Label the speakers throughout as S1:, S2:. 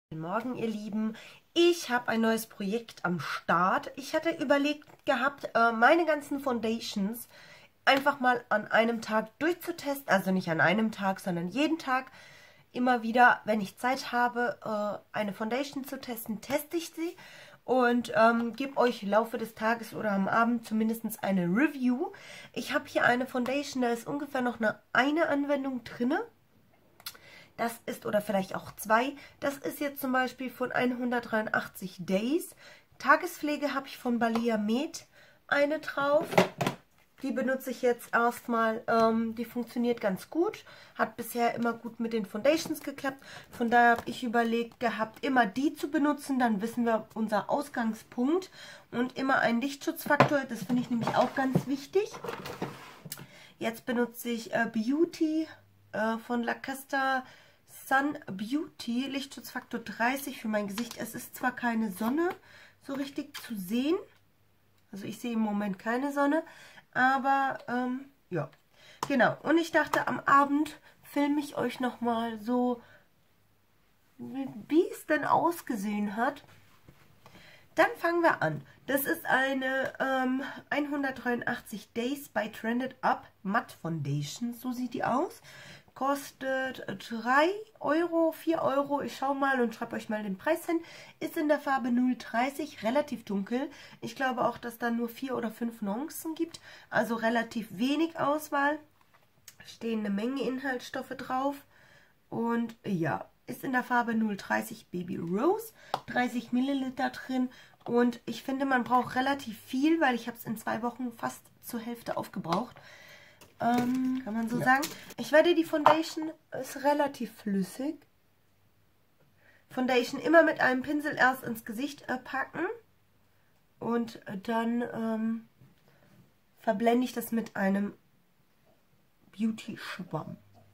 S1: Guten Morgen, ihr Lieben. Ich habe ein neues Projekt am Start. Ich hatte überlegt gehabt, meine ganzen Foundations einfach mal an einem Tag durchzutesten. Also nicht an einem Tag, sondern jeden Tag immer wieder, wenn ich Zeit habe, eine Foundation zu testen, teste ich sie und gebe euch im Laufe des Tages oder am Abend zumindest eine Review. Ich habe hier eine Foundation, da ist ungefähr noch eine Anwendung drin. Das ist, oder vielleicht auch zwei, das ist jetzt zum Beispiel von 183 Days. Tagespflege habe ich von Balea Med eine drauf. Die benutze ich jetzt erstmal, die funktioniert ganz gut. Hat bisher immer gut mit den Foundations geklappt. Von daher habe ich überlegt gehabt, immer die zu benutzen. Dann wissen wir unser Ausgangspunkt. Und immer einen Lichtschutzfaktor, das finde ich nämlich auch ganz wichtig. Jetzt benutze ich Beauty von Lancaster Sun Beauty, Lichtschutzfaktor 30 für mein Gesicht. Es ist zwar keine Sonne so richtig zu sehen, also ich sehe im Moment keine Sonne, aber ja, genau. Und ich dachte, am Abend filme ich euch nochmal so, wie es denn ausgesehen hat. Dann fangen wir an. Das ist eine 183 Days by Trended Up Matte Foundation, so sieht die aus. Kostet 3 Euro, 4 Euro. Ich schaue mal und schreibe euch mal den Preis hin. Ist in der Farbe 030, relativ dunkel. Ich glaube auch, dass da nur 4 oder 5 Nuancen gibt. Also relativ wenig Auswahl. Stehen eine Menge Inhaltsstoffe drauf. Und ja, ist in der Farbe 030 Baby Rose. 30 Milliliter drin. Und ich finde, man braucht relativ viel, weil ich habe es in 2 Wochen fast zur Hälfte aufgebraucht. Kann man so sagen. Ich werde die Foundation, ist relativ flüssig. Foundation immer mit einem Pinsel erst ins Gesicht packen. Und dann verblende ich das mit einem Beauty-Schwamm.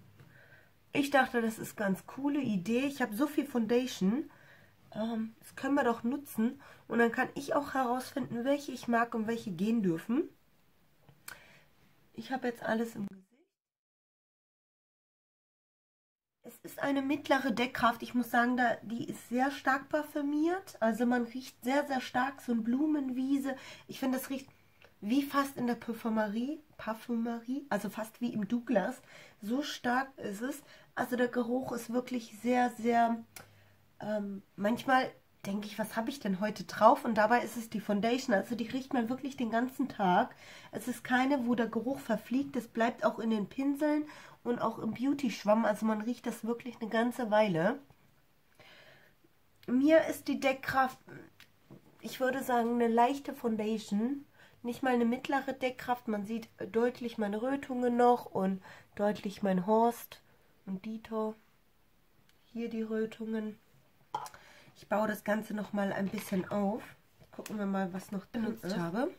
S1: Ich dachte, das ist eine ganz coole Idee. Ich habe so viel Foundation. Das können wir doch nutzen. Und dann kann ich auch herausfinden, welche ich mag und welche gehen dürfen. Ich habe jetzt alles im Gesicht. Es ist eine mittlere Deckkraft. Ich muss sagen, die ist sehr stark parfümiert. Also man riecht sehr, sehr stark. So eine Blumenwiese. Ich finde, das riecht wie fast in der Parfümerie. Also fast wie im Douglas. So stark ist es. Also der Geruch ist wirklich sehr, sehr... manchmal denke ich, was habe ich denn heute drauf? Und dabei ist es die Foundation. Also die riecht man wirklich den ganzen Tag. Es ist keine, wo der Geruch verfliegt. Es bleibt auch in den Pinseln und auch im Beauty-Schwamm. Also man riecht das wirklich eine ganze Weile. Mir ist die Deckkraft, ich würde sagen, eine leichte Foundation. Nicht mal eine mittlere Deckkraft. Man sieht deutlich meine Rötungen noch und deutlich mein Horst und Dito. Hier die Rötungen. Ich baue das Ganze noch mal ein bisschen auf. Gucken wir mal, was noch benutzt habe.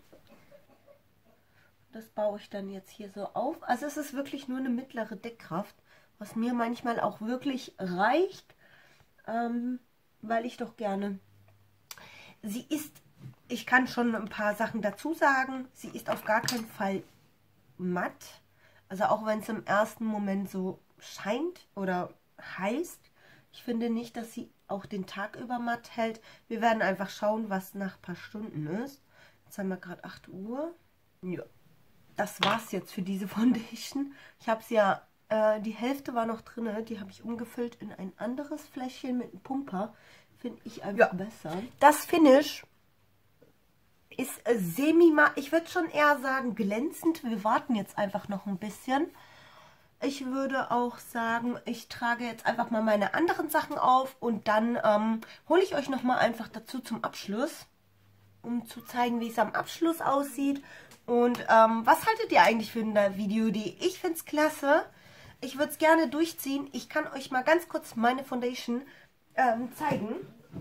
S1: Das baue ich dann jetzt hier so auf. Also es ist wirklich nur eine mittlere Deckkraft, was mir manchmal auch wirklich reicht, weil ich doch gerne... Sie ist, ich kann schon ein paar Sachen dazu sagen, sie ist auf gar keinen Fall matt. Also auch wenn es im ersten Moment so scheint oder heißt, ich finde nicht, dass sie auch den Tag über matt hält. Wir werden einfach schauen, was nach ein paar Stunden ist. Jetzt haben wir gerade 8 Uhr. Ja, das war's jetzt für diese Foundation. Ich habe es ja, die Hälfte war noch drin. Die habe ich umgefüllt in ein anderes Fläschchen mit einem Pumper. Finde ich einfach besser. Das Finish ist semi-matt. Ich würde schon eher sagen glänzend. Wir warten jetzt einfach noch ein bisschen. Ich würde auch sagen, ich trage jetzt einfach mal meine anderen Sachen auf und dann hole ich euch nochmal einfach dazu zum Abschluss, um zu zeigen, wie es am Abschluss aussieht. Und was haltet ihr eigentlich für eine Videoidee? Ich finde es klasse. Ich würde es gerne durchziehen. Ich kann euch mal ganz kurz meine Foundation zeigen.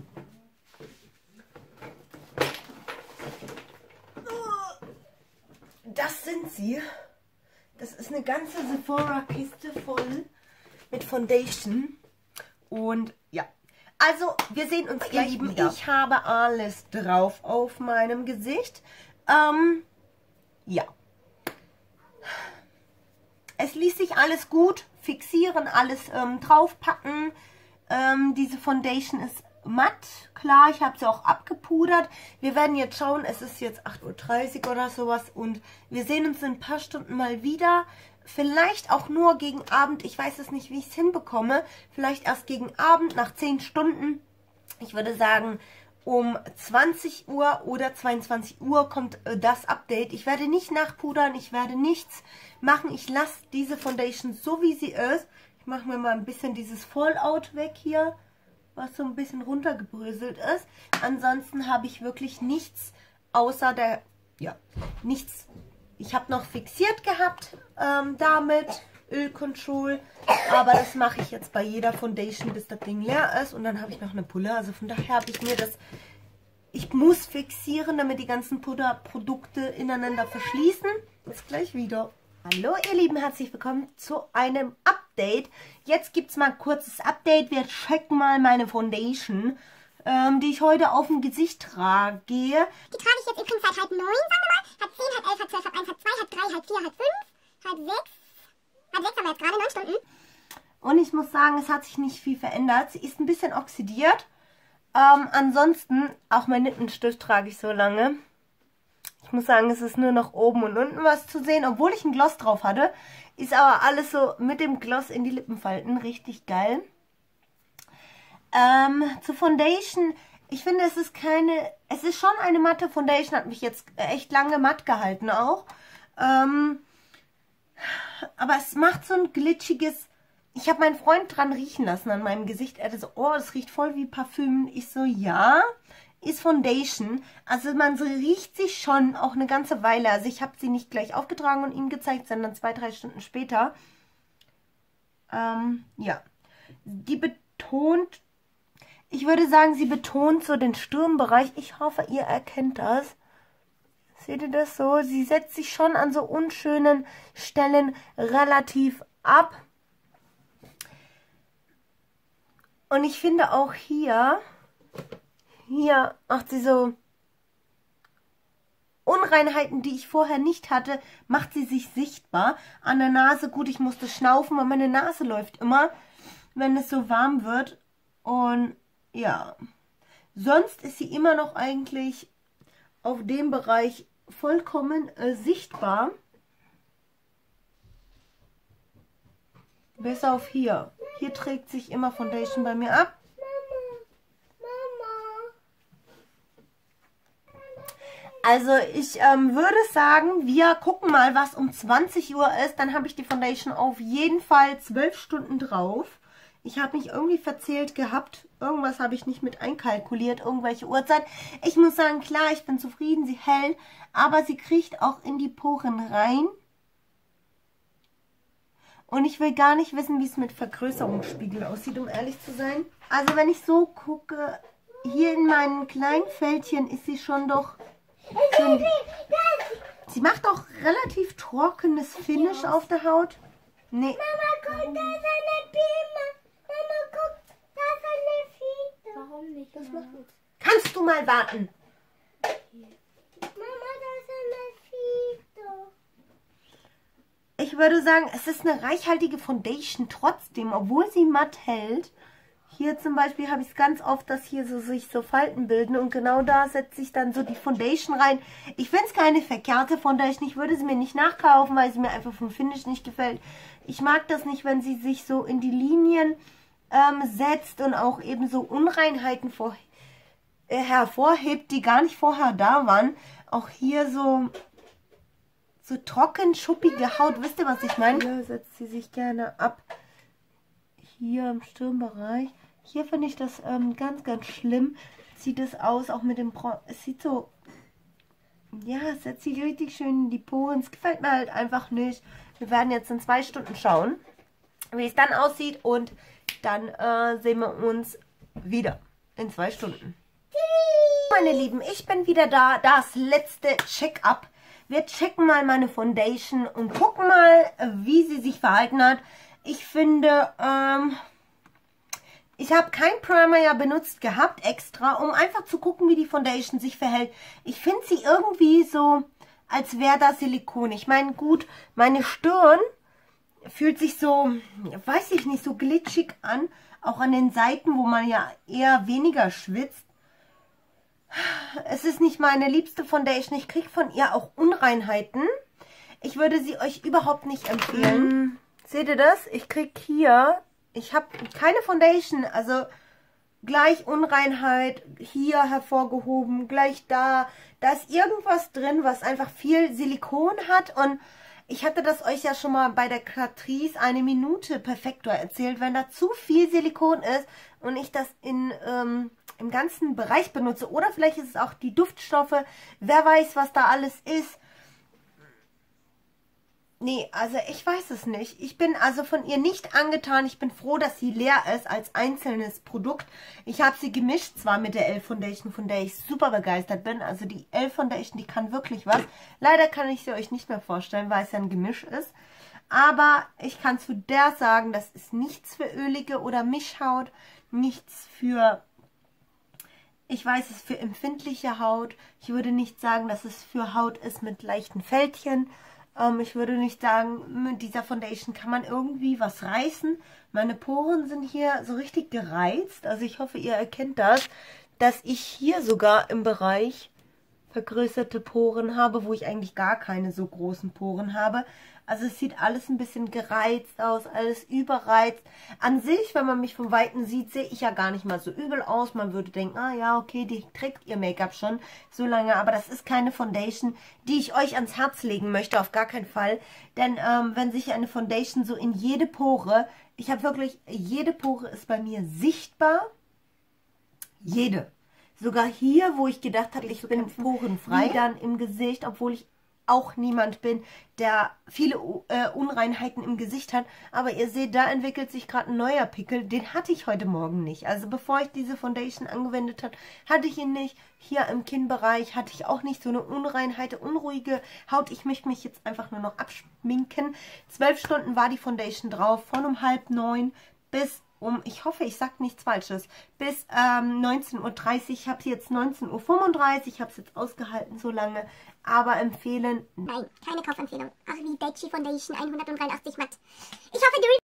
S1: Das sind sie. Das ist eine ganze Sephora-Kiste voll mit Foundation. Und ja, also wir sehen uns gleich wieder. Ich habe alles drauf auf meinem Gesicht. Ja. Es ließ sich alles gut fixieren, alles draufpacken. Diese Foundation ist matt. Klar, ich habe sie auch abgepudert. Wir werden jetzt schauen, es ist jetzt 8:30 Uhr oder sowas und wir sehen uns in ein paar Stunden mal wieder. Vielleicht auch nur gegen Abend. Ich weiß es nicht, wie ich es hinbekomme. Vielleicht erst gegen Abend, nach 10 Stunden. Ich würde sagen, um 20 Uhr oder 22 Uhr kommt das Update. Ich werde nicht nachpudern, ich werde nichts machen. Ich lasse diese Foundation so, wie sie ist. Ich mache mir mal ein bisschen dieses Fallout weg hier, was so ein bisschen runtergebröselt ist. Ansonsten habe ich wirklich nichts außer der, ja, nichts. Ich habe noch fixiert gehabt damit, Öl Control, aber das mache ich jetzt bei jeder Foundation, bis das Ding leer ist und dann habe ich noch eine Pulle. Also von daher habe ich mir das, ich muss fixieren, damit die ganzen Pudderprodukte ineinander verschließen. Bis gleich wieder. Hallo ihr Lieben, herzlich willkommen zu einem Update. Jetzt gibt es mal ein kurzes Update. Wir checken mal meine Foundation, die ich heute auf dem Gesicht trage. Die
S2: trage ich jetzt übrigens seit halb 9, sagen wir mal. Halb 10, halb 11, halb 12, halb 1, halb 2, halb 3, halb 4, halb 5, halb 6. Halb 6 haben wir jetzt gerade, 9 Stunden.
S1: Und ich muss sagen, es hat sich nicht viel verändert. Sie ist ein bisschen oxidiert. Ansonsten, auch mein Lippenstift trage ich so lange. Ich muss sagen, es ist nur noch oben und unten was zu sehen. Obwohl ich ein Gloss drauf hatte, ist aber alles so mit dem Gloss in die Lippenfalten. Richtig geil. Zur Foundation. Ich finde, es ist schon eine matte Foundation. Hat mich jetzt echt lange matt gehalten auch. Aber es macht so ein glitschiges... Ich habe meinen Freund dran riechen lassen an meinem Gesicht. Er hatte so, oh, das riecht voll wie Parfüm. Ich so, ja, ist Foundation. Also man so riecht sich schon auch eine ganze Weile. Also ich habe sie nicht gleich aufgetragen und ihm gezeigt, sondern 2-3 Stunden später. Ja, die betont... Ich würde sagen, sie betont so den Stirnbereich. Ich hoffe, ihr erkennt das. Seht ihr das so? Sie setzt sich schon an so unschönen Stellen relativ ab. Und ich finde auch hier macht sie so Unreinheiten, die ich vorher nicht hatte, macht sie sich sichtbar. An der Nase, gut, ich musste schnaufen, weil meine Nase läuft immer, wenn es so warm wird. Und ja, sonst ist sie immer noch eigentlich auf dem Bereich vollkommen sichtbar. Bis auf hier. Hier trägt sich immer Foundation bei mir ab. Also ich würde sagen, wir gucken mal, was um 20 Uhr ist. Dann habe ich die Foundation auf jeden Fall 12 Stunden drauf. Ich habe mich irgendwie verzählt gehabt. Irgendwas habe ich nicht mit einkalkuliert, irgendwelche Uhrzeit. Ich muss sagen, klar, ich bin zufrieden, sie hält, aber sie kriecht auch in die Poren rein. Und ich will gar nicht wissen, wie es mit Vergrößerungsspiegel aussieht, um ehrlich zu sein. Also wenn ich so gucke, hier in meinen kleinen Fältchen ist sie schon doch... Sie macht auch relativ trockenes Finish auf der Haut. Nee.
S2: Mama, guck, da ist eine Biene. Mama, guck, da ist eine Fiete. Warum nicht? Das macht nichts.
S1: Kannst du mal warten?
S2: Mama, da ist eine Fiete.
S1: Ich würde sagen, es ist eine reichhaltige Foundation trotzdem, obwohl sie matt hält. Hier zum Beispiel habe ich es ganz oft, dass hier so sich so Falten bilden und genau da setze ich dann so die Foundation rein. Ich finde es keine verkehrte Foundation, ich würde sie mir nicht nachkaufen, weil sie mir einfach vom Finish nicht gefällt. Ich mag das nicht, wenn sie sich so in die Linien setzt und auch eben so Unreinheiten hervorhebt, die gar nicht vorher da waren. Auch hier so trocken, schuppige Haut, wisst ihr, was ich meine? Hier setzt sie sich gerne ab. Hier im Stirnbereich. Hier finde ich das ganz, ganz schlimm. Sieht es aus, auch mit dem Bronze. Es sieht so, ja, es setzt sich richtig schön in die Poren. Es gefällt mir halt einfach nicht. Wir werden jetzt in 2 Stunden schauen, wie es dann aussieht. Und dann sehen wir uns wieder in 2 Stunden. Meine Lieben, ich bin wieder da. Das letzte Check-up. Wir checken mal meine Foundation und gucken mal, wie sie sich verhalten hat. Ich finde, ich habe kein Primer ja benutzt gehabt extra, um einfach zu gucken, wie die Foundation sich verhält. Ich finde sie irgendwie so, als wäre da Silikon. Ich meine, gut, meine Stirn fühlt sich so, weiß ich nicht, so glitschig an. auch an den Seiten, wo man ja eher weniger schwitzt. Es ist nicht meine liebste Foundation. Ich kriege von ihr auch Unreinheiten. Ich würde sie euch überhaupt nicht empfehlen. Seht ihr das? Ich kriege hier, ich habe keine Foundation, also gleich Unreinheit hier hervorgehoben, gleich da. Da ist irgendwas drin, was einfach viel Silikon hat. Und ich hatte das euch ja schon mal bei der Catrice 1 Minute Perfektor erzählt. Wenn da zu viel Silikon ist und ich das im ganzen Bereich benutze, oder vielleicht ist es auch die Duftstoffe, wer weiß, was da alles ist. Nee, also ich weiß es nicht. Ich bin also von ihr nicht angetan. Ich bin froh, dass sie leer ist als einzelnes Produkt. Ich habe sie gemischt, zwar mit der e.l.f. Foundation, von der ich super begeistert bin. Also die e.l.f. Foundation, die kann wirklich was. Leider kann ich sie euch nicht mehr vorstellen, weil es ja ein Gemisch ist. Aber ich kann zu der sagen, das ist nichts für ölige oder Mischhaut. Nichts für, ich weiß es, für empfindliche Haut. Ich würde nicht sagen, dass es für Haut ist mit leichten Fältchen. Ich würde nicht sagen, mit dieser Foundation kann man irgendwie was reißen. Meine Poren sind hier so richtig gereizt. Also ich hoffe, ihr erkennt das, dass ich hier sogar im Bereich vergrößerte Poren habe, wo ich eigentlich gar keine so großen Poren habe. Also es sieht alles ein bisschen gereizt aus, alles überreizt. An sich, wenn man mich von Weitem sieht, sehe ich ja gar nicht mal so übel aus. Man würde denken, ah ja, okay, die trägt ihr Make-up schon so lange. Aber das ist keine Foundation, die ich euch ans Herz legen möchte, auf gar keinen Fall. Denn wenn sich eine Foundation so in jede Pore, ich habe wirklich, jede Pore ist bei mir sichtbar. Jede. Sogar hier, wo ich gedacht habe, ich bin porenfrei dann im Gesicht, obwohl ich auch niemand bin, der viele Unreinheiten im Gesicht hat. Aber ihr seht, da entwickelt sich gerade ein neuer Pickel. Den hatte ich heute Morgen nicht. Also bevor ich diese Foundation angewendet habe, hatte ich ihn nicht. Hier im Kinnbereich hatte ich auch nicht so eine Unreinheit, unruhige Haut. Ich möchte mich jetzt einfach nur noch abschminken. 12 Stunden war die Foundation drauf, von um 8:30 bis ich hoffe, ich sage nichts Falsches, bis 19:30 Uhr. Ich habe sie jetzt 19:35 Uhr, ich habe es jetzt ausgehalten so lange, aber empfehlen.
S2: Nein, keine Kaufempfehlung. Ach, wie Beachy Foundation 183 matt. Ich hoffe, die